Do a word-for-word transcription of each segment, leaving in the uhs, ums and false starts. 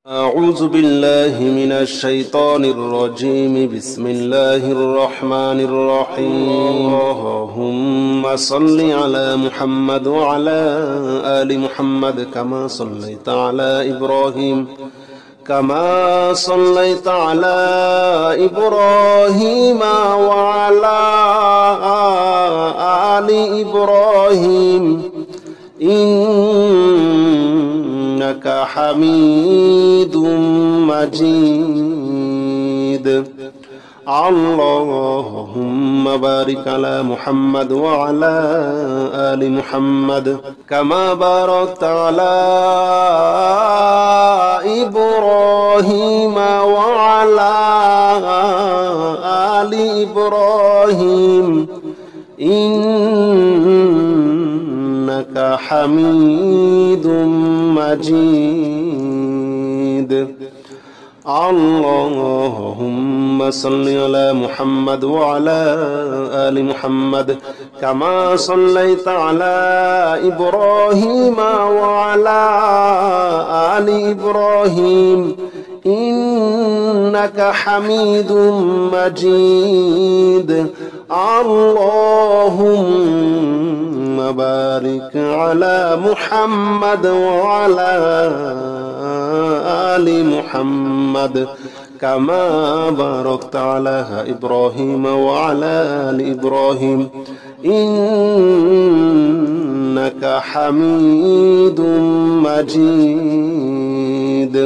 أعوذ بالله من الشيطان الرجيم. بسم الله الرحمن الرحيم. اللهم صل على محمد وعلى آل محمد كما صليت على إبراهيم كما صليت على إبراهيم وعلى آل إبراهيم إنك حميد مجيد. اللهم بارك على محمد وعلى آل محمد كما باركت على إبراهيم وعلى آل إبراهيم إنك حميد مجيد. اللهم صل على محمد وعلى آل محمد كما صليت على إبراهيم وعلى آل إبراهيم إنك حميد مجيد. اللهم بارك على محمد وعلى آل محمد كما باركت على إبراهيم وعلى آل إبراهيم إنك حميد مجيد.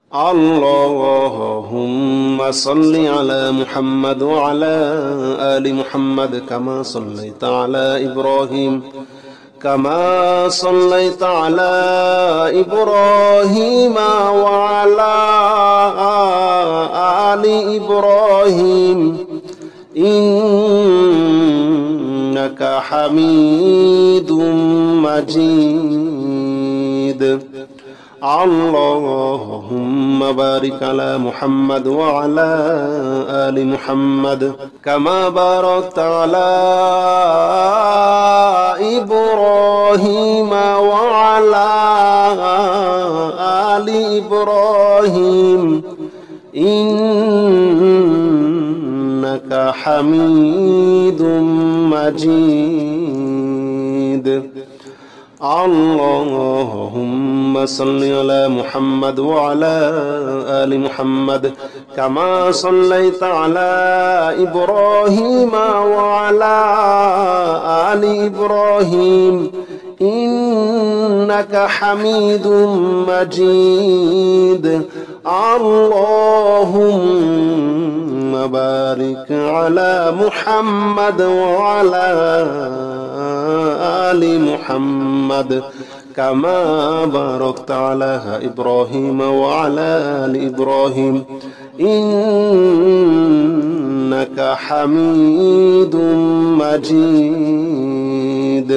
اللهم صل على محمد وعلى آل محمد كما صليت على إبراهيم كما صليت على إبراهيم وعلى آل إبراهيم إنك حميد مجيد. اللهم بارك على محمد وعلى آل محمد كما باركت على إبراهيم وعلى آل إبراهيم إنك حميد مجيد. اللهم صل على محمد وعلى آل محمد كما صليت على إبراهيم وعلى آل إبراهيم إنك حميد مجيد. اللهم بارك على محمد وعلى آل محمد كما باركت على إبراهيم وعلى آل إبراهيم إنك حميد مجيد.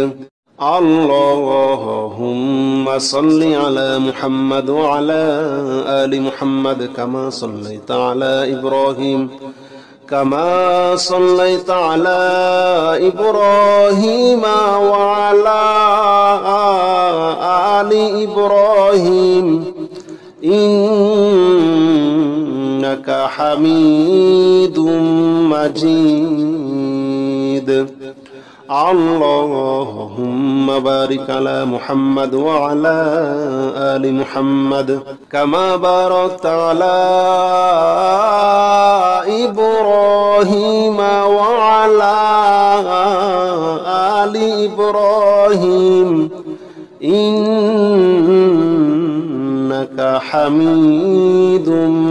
اللهم صل على محمد وعلى آل محمد كما صليت على إبراهيم كما صليت على إبراهيم وعلى آل إبراهيم إنك حميد مجيد. اللهم بارك على محمد وعلى آل محمد كما باركت على إبراهيم وعلى آل إبراهيم إنك حميد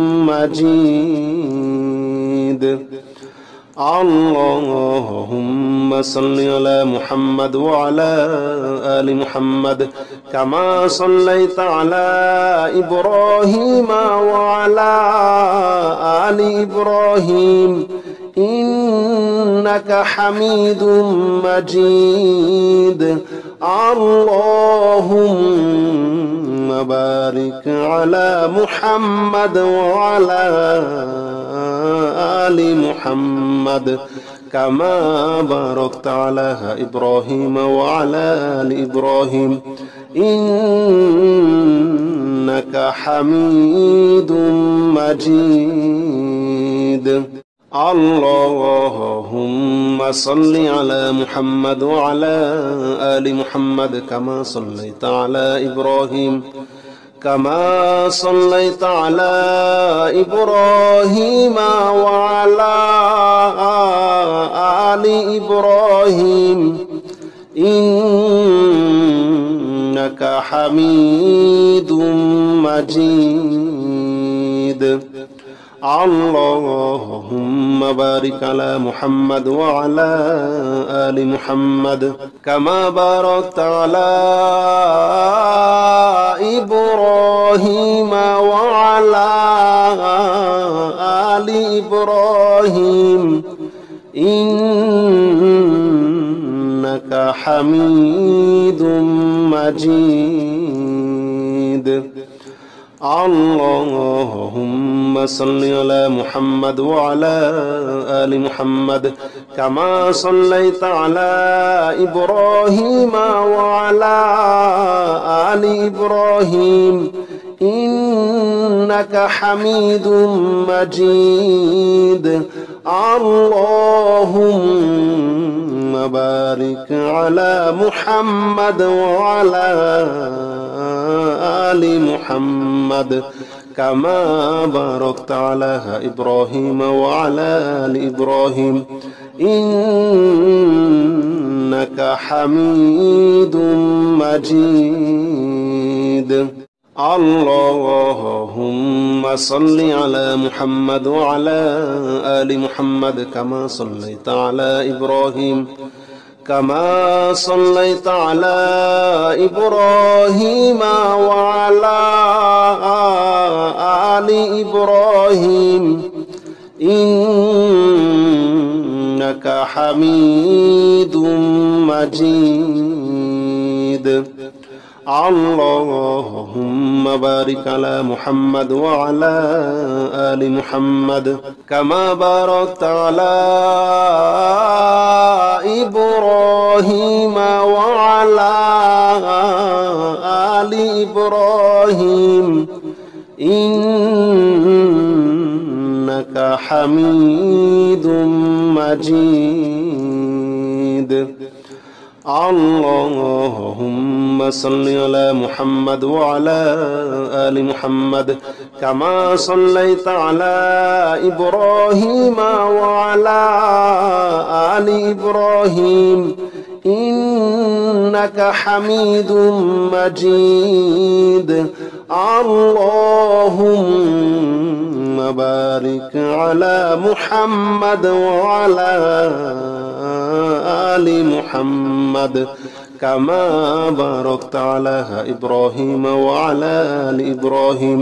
مجيد. اللهم صل على محمد وعلى آل محمد كما صليت على إبراهيم وعلى آل إبراهيم إنك حميد مجيد. اللهم بارك على محمد وعلى آل محمد كما باركت على إبراهيم وعلى آل إبراهيم إنك إنك حميد مجيد. اللهم صل على محمد وعلى آل محمد كما صليت على إبراهيم كما صليت على إبراهيم وعلى آل إبراهيم إنك حميد مجيد. اللهم بارك على محمد وعلى آل محمد كما باركت على إبراهيم وعلى آل إبراهيم إنك حميد مجيد. اللهم صل على محمد وعلى آل محمد كما صليت على إبراهيم وعلى آل إبراهيم إنك حميد مجيد. اللهم بارك على محمد وعلى آل محمد كما باركت على إبراهيم وعلى آل إبراهيم إنك حميد مجيد. اللهم صل على محمد وعلى آل محمد كما صليت على إبراهيم كما صليت على إبراهيم وعلى آل إبراهيم إنك حميد مجيد. اللهم بارك على محمد وعلى آل محمد كما باركت على إبراهيم وعلى آل إبراهيم إنك حميد مجيد. اللهم صل على محمد وعلى آل محمد كما صليت على إبراهيم وعلى آل إبراهيم إنك حميد مجيد. اللهم بارك على محمد وعلى آل محمد كما باركت على إبراهيم وعلى آل إبراهيم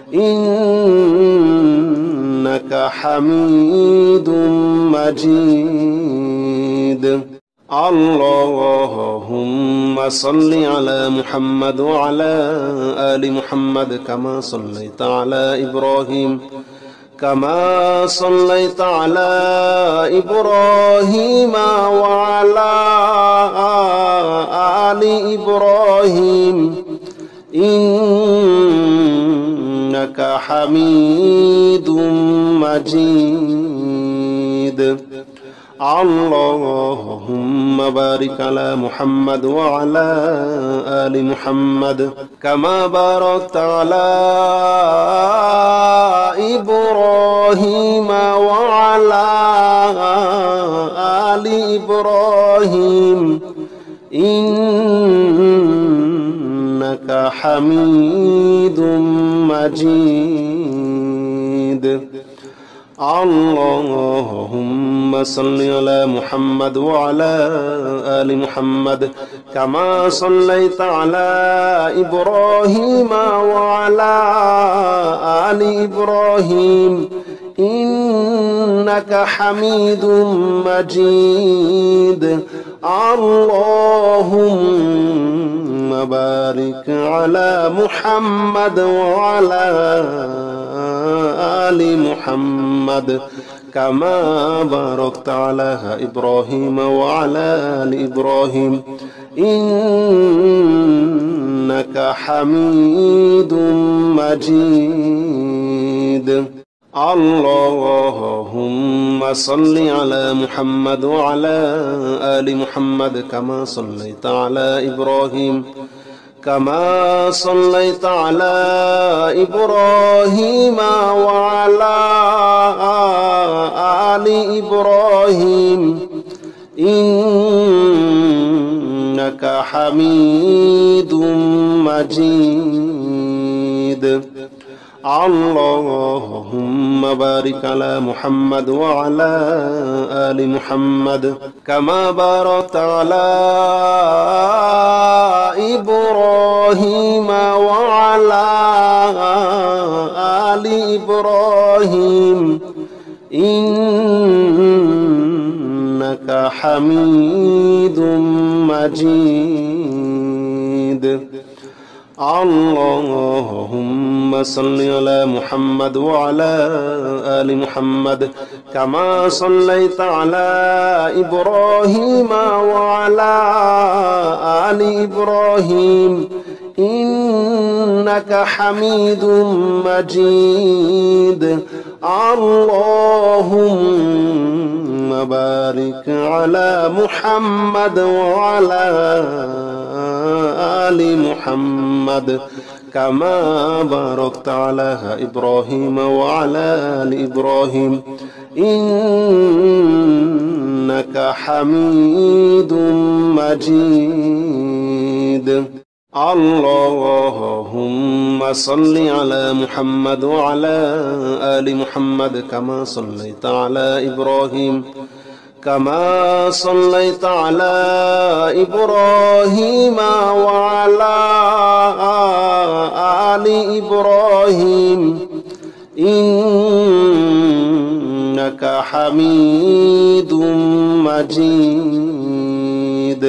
إنك حميد مجيد. اللهم صل على محمد وعلى آل محمد كما صليت على إبراهيم كما صليت على إبراهيم وعلى آل إبراهيم إنك حميد مجيد. اللهم بارك على محمد وعلى آل محمد كما باركت على إبراهيم وعلى آل إبراهيم إنك حميد مجيد. اللهم صل على محمد وعلى آل محمد كما صليت على إبراهيم وعلى آل إبراهيم إنك حميد مجيد. اللهم بارك على محمد وعلى آل محمد كما باركت على إبراهيم وعلى آل إبراهيم إنك إنك حميد مجيد. اللهم صل على محمد وعلى آل محمد كما صليت على إبراهيم كما صليت على إبراهيم وعلى آل إبراهيم إنك حميد مجيد. اللهم بارك على محمد وعلى آل محمد كما باركت على إبراهيم وعلى آل إبراهيم إنك حميد مجيد. اللهم صل على محمد وعلى آل محمد كما صليت على إبراهيم وعلى آل إبراهيم إنك حميد مجيد. اللهم بارك على محمد وعلى آل محمد كما باركت على إبراهيم وعلى آل إبراهيم إنك حميد مجيد. اللهم صل على محمد وعلى آل محمد كما صليت على إبراهيم كما صليت على إبراهيم وعلى آل إبراهيم إنك حميد مجيد.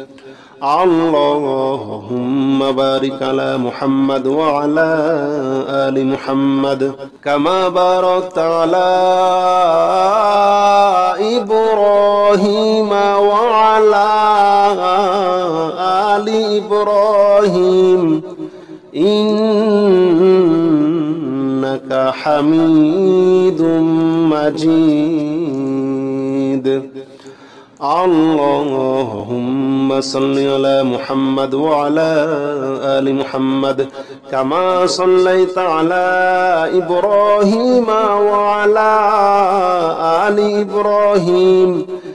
اللهم بارك على محمد وعلى آل محمد كما باركت على إبراهيم وعلى آل إبراهيم إنك حميد مجيد. اللهم صل على محمد وعلى آل محمد كما صليت على إبراهيم وعلى آل إبراهيم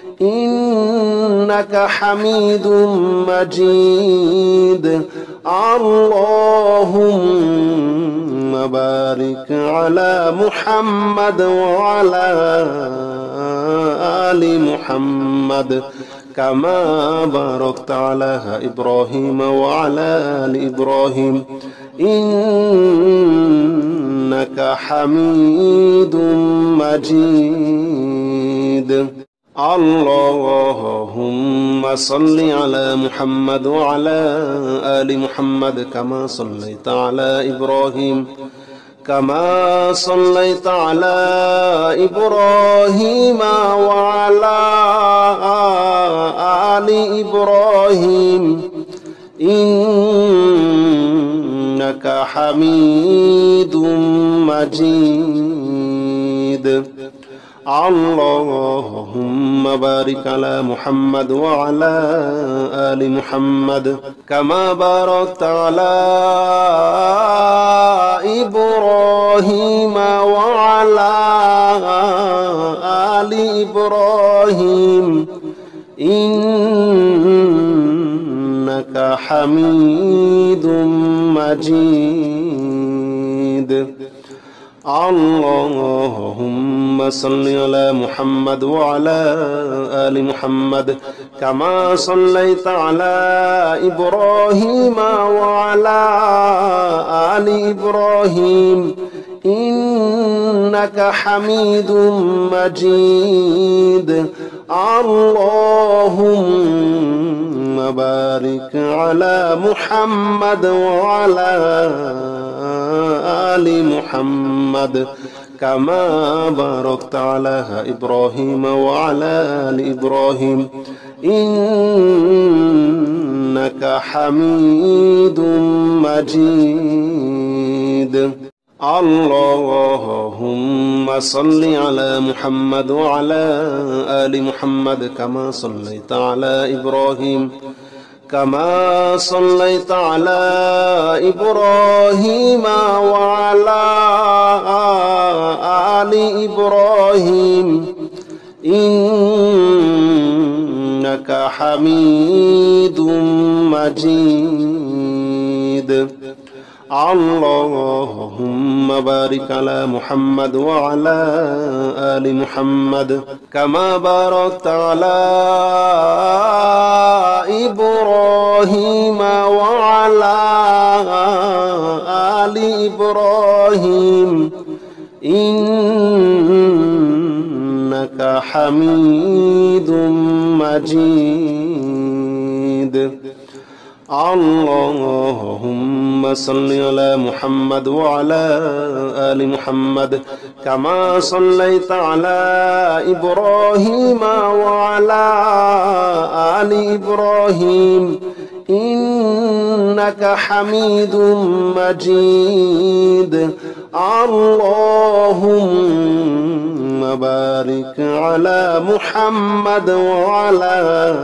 إنك حميد مجيد. اللهم بارك على محمد وعلى آل محمد كما باركت على إبراهيم وعلى آل إبراهيم إنك حميد مجيد. اللهم صل على محمد وعلى آل محمد كما صليت على إبراهيم كما صليت على إبراهيم وعلى آل إبراهيم إنك حميد مجيد. اللهم بارك على محمد وعلى آل محمد كما باركت على إبراهيم وعلى آل إبراهيم إنك حميد مجيد. اللهم صل على محمد وعلى آل محمد كما صليت على إبراهيم وعلى آل إبراهيم إنك حميد مجيد. اللهم بارك على محمد وعلى آل محمد كما باركت على إبراهيم وعلى آل إبراهيم إنك إنك حميد مجيد. اللهم صل على محمد وعلى آل محمد كما صليت على إبراهيم كما صليت على إبراهيم وعلى آل إبراهيم إنك حميد مجيد. اللهم بارك على محمد وعلى آل محمد كما باركت على إبراهيم وعلى آل إبراهيم إنك حميد مجيد. اللهم صل على محمد وعلى آل محمد كما صليت على إبراهيم وعلى آل إبراهيم إنك حميد مجيد. اللهم بارك على محمد وعلى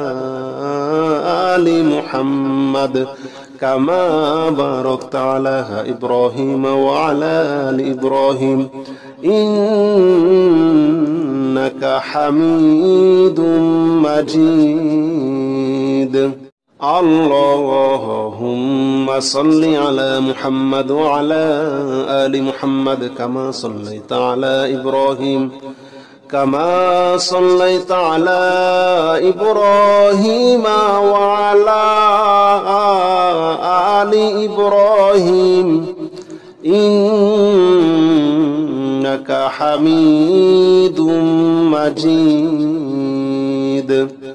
آل محمد كما باركت على إبراهيم وعلى آل إبراهيم إنك حميد مجيد. اللهم صل على محمد وعلى آل محمد كما صليت على إبراهيم كما صليت على إبراهيم وعلى آل إبراهيم إنك حميد مجيد.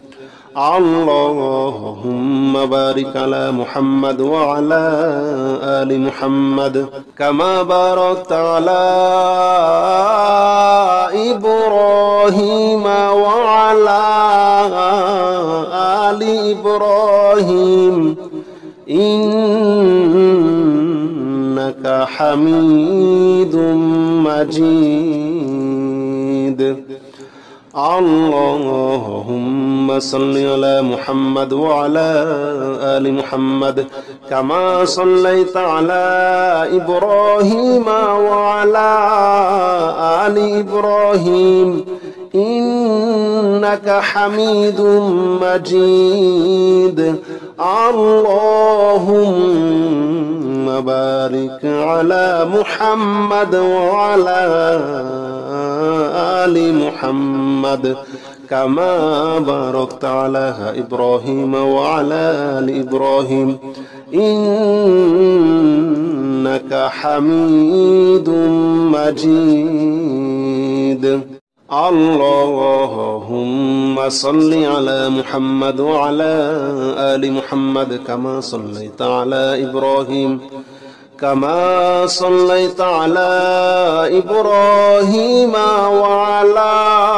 اللهم بارك على محمد وعلى آل محمد كما باركت على إبراهيم وعلى آل إبراهيم إنك حميد مجيد. اللهم صل على محمد وعلى آل محمد كما صليت على إبراهيم وعلى آل إبراهيم إنك حميد مجيد. اللهم بارك على محمد وعلى آل محمد كما باركت على إبراهيم وعلى آل إبراهيم إنك حميد مجيد. اللهم صل على محمد وعلى آل محمد كما صليت على إبراهيم كما صليت على إبراهيم وعلى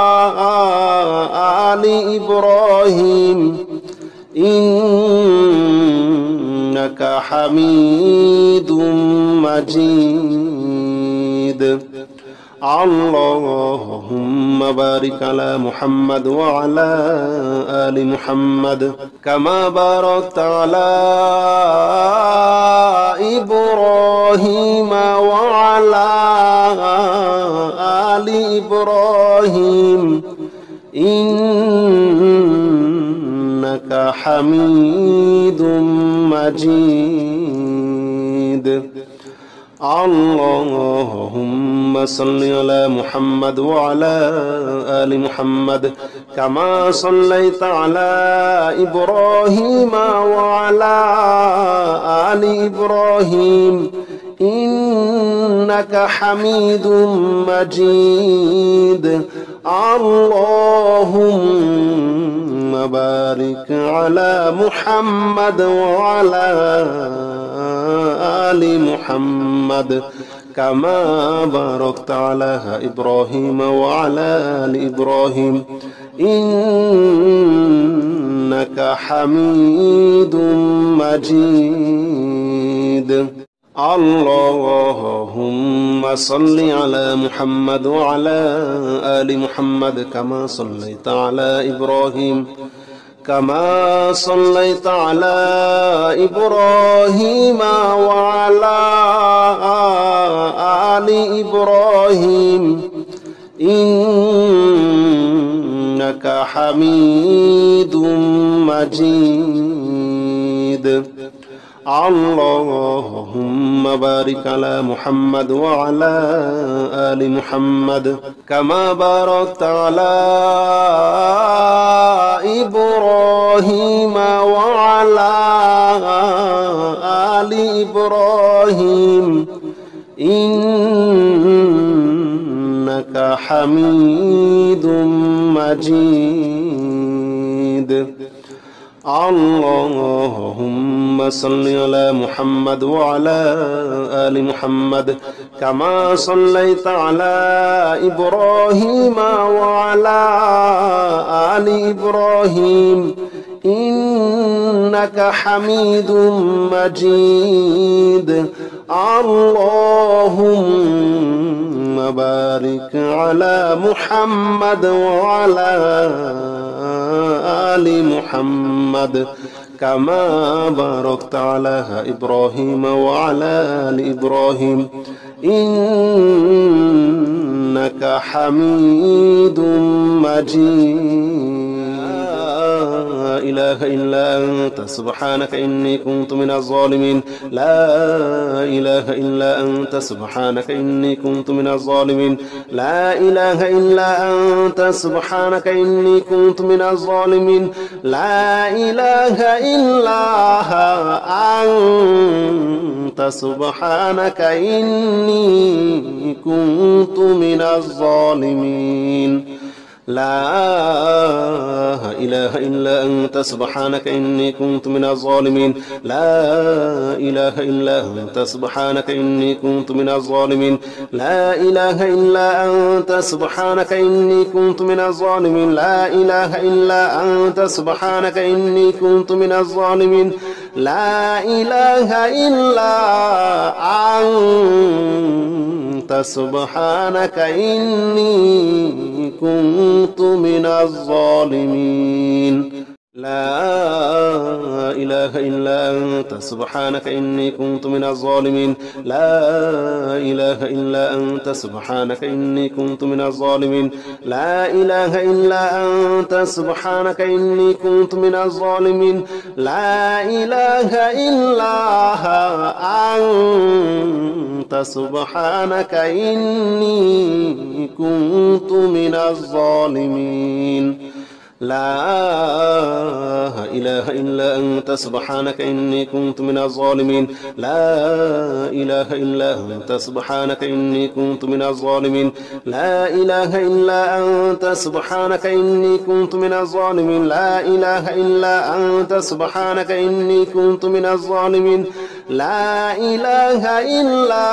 آل إبراهيم إنك حميد مجيد. اللهم بارك على محمد وعلى آل محمد كما باركت على إبراهيم وعلى آل إبراهيم إنك حميد مجيد. اللهم صل على محمد وعلى آل محمد كما صليت على إبراهيم وعلى آل إبراهيم إنك حميد مجيد. اللهم بارك على محمد وعلى آل محمد كما باركت على إبراهيم وعلى آل إبراهيم إنك حميد مجيد. اللهم صل على محمد وعلى آل محمد كما صليت على إبراهيم كما صليت على إبراهيم وعلى آل إبراهيم إنك حميد مجيد. اللهم بارك على محمد وعلى آل محمد كما باركت على إبراهيم وعلى آل إبراهيم إنك حميد مجيد. اللهم صل على محمد وعلى آل محمد كما صليت على إبراهيم وعلى آل إبراهيم إنك حميد مجيد. اللهم بارك على محمد وعلى آل محمد كما باركت على إبراهيم وعلى آل إبراهيم إنك حميد مجيد. لا إله إلا أنت سبحانك إني كنت من الظالمين. لا إله إلا أنت سبحانك إني كنت من الظالمين. لا إله إلا أنت سبحانك إني كنت من الظالمين. لا إله إلا أنت سبحانك إني كنت من الظالمين. لا إله إلا أنت سبحانك إني كنت من الظالمين. لا إله إلا أنت سبحانك إني كنت من الظالمين. لا إله إلا أنت سبحانك إني كنت من الظالمين. لا إله إلا أنت سبحانك إني كنت من الظالمين. لا إله إلا أنت سبحانك إني كنت من الظالمين. لا إله إلا أنت سبحانك إني كنت من الظالمين. لا إله إلا أنت سبحانك إني كنت من الظالمين. لا إله إلا أنت سبحانك إني كنت من الظالمين. لا إله إلا أنت سبحانك إني كنت من الظالمين. لا إله إلا أنت سبحانك إني كنت من الظالمين. لا إله إلا أنت سبحانك إني كنت من الظالمين. لا إله إلا أنت سبحانك إني كنت من الظالمين. لا إله إلا أنت سبحانك إني كنت من الظالمين. لا إله إلا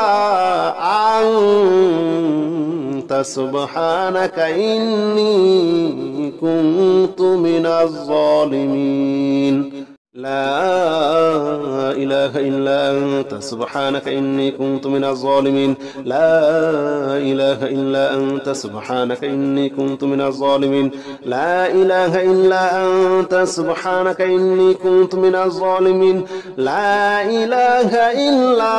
أنت سبحانك إني كنت من الظالمين. لا إله إلا أنت سبحانك إني كنت من الظالمين. لا إله إلا أنت سبحانك إني كنت من الظالمين. لا إله إلا أنت سبحانك إني كنت من الظالمين. لا إله إلا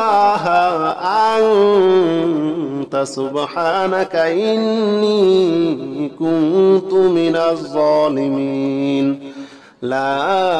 أنت سبحانك إني كنت من الظالمين. لا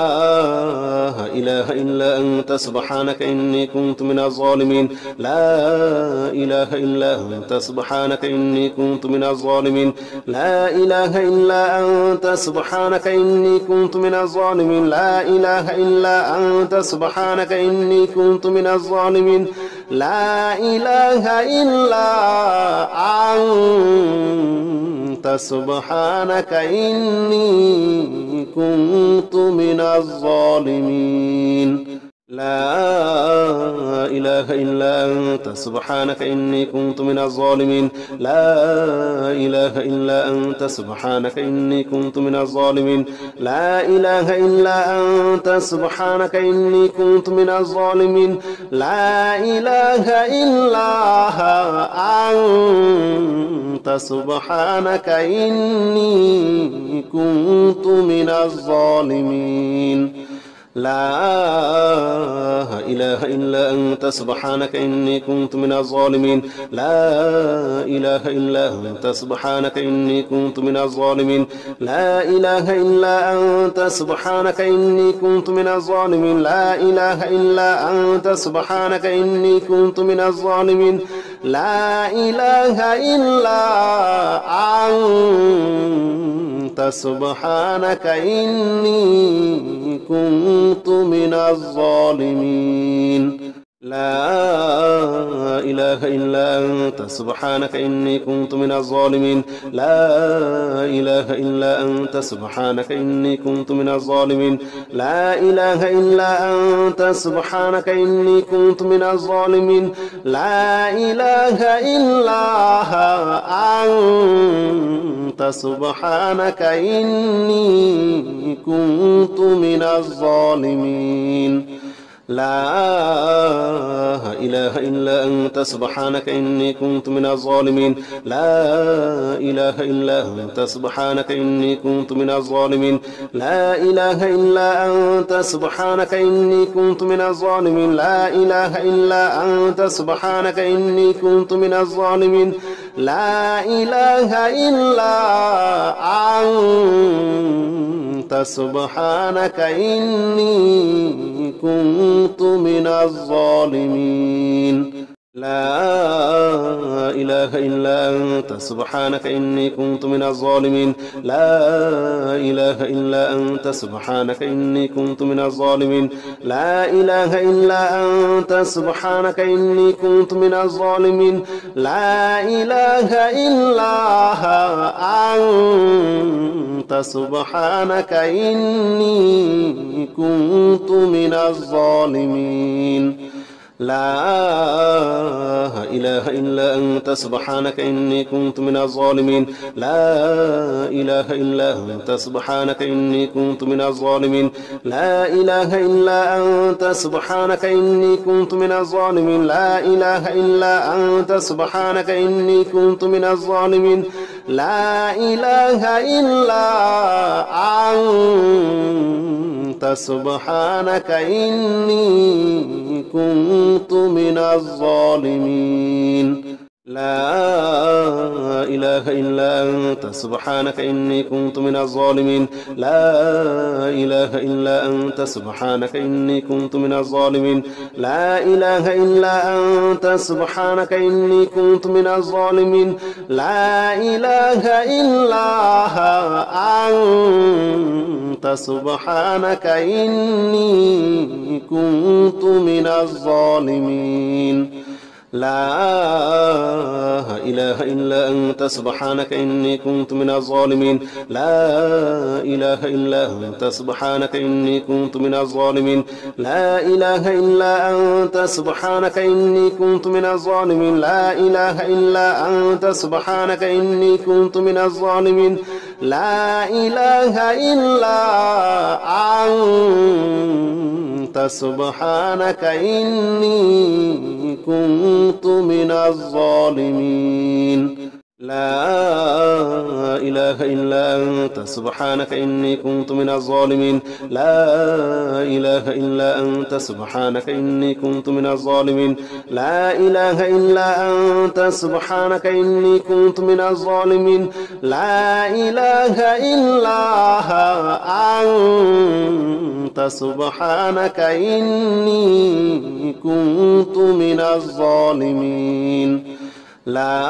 إله إلا أنت سبحانك إني كنت من الظالمين. لا إله إلا أنت سبحانك إني كنت من الظالمين. لا إله إلا أنت سبحانك إني كنت من الظالمين. لا إله إلا أنت سبحانك إني كنت من الظالمين. لا إله إلا أنت سبحانك إني كنت من الظالمين. لا إله إلا أنت سبحانك إني كنت من الظالمين لا إله إلا أنت سبحانك إني كنت من الظالمين لا إله إلا أنت سبحانك إني كنت من الظالمين لا إله إلا أنت سبحانك إني كنت من الظالمين لا إله إلا أنت سبحانك إني كنت من الظالمين لا إله إلا أنت سبحانك إني كنت من الظالمين لا إله إلا أنت سبحانك إني كنت من الظالمين لا إله إلا أنت سبحانك إني كنت من الظالمين لا إله إلا أنت سبحانك إني كنت من الظالمين لا إله إلا أنت سبحانك إني كنت من الظالمين لا إله إلا أنت سبحانك إني كنت من الظالمين لا إله إلا أنت سبحانك إني كنت من الظالمين لا إله إلا أنت سبحانك إني كنت من الظالمين لا إله إلا أنت سبحانك إني كنت من الظالمين لا إله إلا أنت سبحانك إني كنت من الظالمين لا إله إلا أنت سبحانك إني كنت من الظالمين لا إله إلا أنت سبحانك إني كنت من الظالمين لا إله إلا أنت سبحانك إني كنت من الظالمين لا إله إلا أنت سبحانك إني كنت من الظالمين لا إله إلا أنت سبحانك إني كنت من الظالمين لا إله إلا أنت سبحانك إني كنت من الظالمين لا إله إلا أنت سبحانك إني كنت من الظالمين لا إله إلا أنت سبحانك إني كنت من الظالمين لا إله إلا أنت سبحانك إني كنت من الظالمين لا إله إلا أنت سبحانك إني كنت من الظالمين لا إله إلا أنت سبحانك إني كنت من الظالمين لا إله إلا أنت سبحانك إني كنت من الظالمين لا إله إلا أنت سبحانك إني كنت من الظالمين لا إله إلا أنت سبحانك إني كنت من الظالمين لا إله إلا أنت سبحانك إني كنت من الظالمين لا إله إلا أنت سبحانك إني كنت من الظالمين لا إله إلا أنت سبحانك إني كنت من الظالمين لا إله إلا أنت سبحانك إني كنت من الظالمين لا إله إلا أنت سبحانك إني كنت من الظالمين لا إله إلا أنت سبحانك إني كنت من الظالمين لا إله إلا أنت سبحانك إني كنت من الظالمين لا إله إلا أنت سبحانك إني كنت من الظالمين لا إله إلا أنت سبحانك إني كنت من الظالمين لا إله إلا أنت سبحانك إني كنت من الظالمين لا إله إلا أنت سبحانك إني كنت من الظالمين لا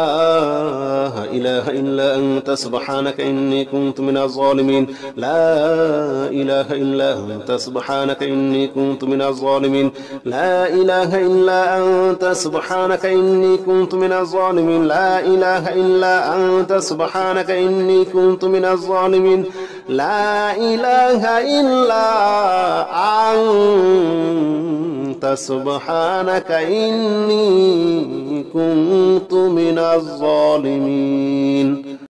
إله إلا أنت سبحانك إني كنت من الظالمين لا إله إلا أنت سبحانك إني كنت من الظالمين لا إله إلا أنت سبحانك إني كنت من الظالمين لا إله إلا أنت سبحانك إني كنت من الظالمين لا إله إلا أنت سبحانك إني كنت من الظالمين.